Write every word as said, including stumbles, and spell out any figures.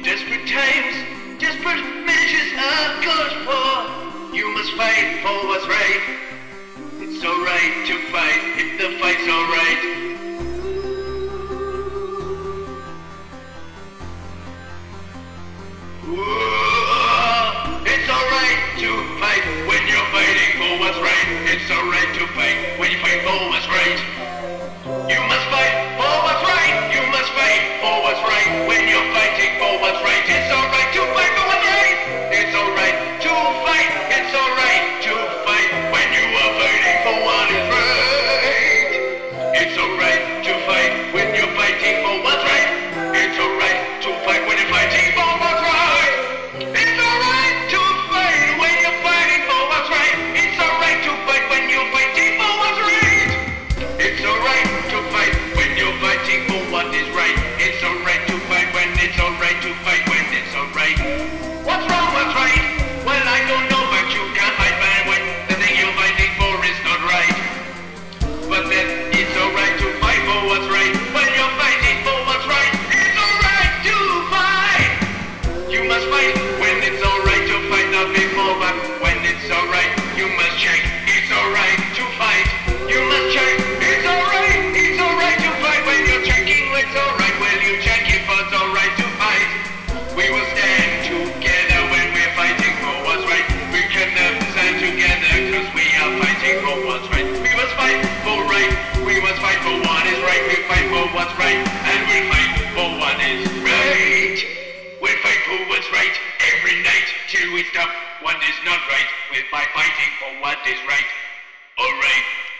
Desperate times, desperate measures are called for. You must fight for what's right. It's alright to fight if the fight's alright. It's alright to fight when you're fighting for what's right. It's alright to fight when you fight for what's right. You must fight for what's right. You must fight for what's right when you're fighting for what's right. It's alright to fight for what's right. It's alright to fight. It's alright to fight when you are fighting for what is right. It's alright to fight when you're fighting for what's right. It's alright to fight when you're fighting for what's right. It's alright to fight when you're fighting for what's right. It's alright to fight when you're fighting for what's right. It's alright to fight when you're fighting for what is right. It's alright to fight when it's alright to fight when it's alright. What's wrong, what's right? Well, I don't know, but you can't fight back when the thing you're fighting for is not right. But then it's alright to fight for what's right when you're fighting for what's right. It's alright to fight. You must fight when it's alright to fight, not before, but when it's alright, you must check. It's alright to fight. You must check. It's alright. It's alright to fight when you're checking. It's alright when you check if it's alright to fight. We will stand together when we're fighting for what's right. We can never stand together because we are fighting for what's right. We must fight for right. We must fight for what is right. We fight for what's right. And we fight for what is right. We fight for what's right every night till we stop what is not right. We're by fighting for what is right. Alright.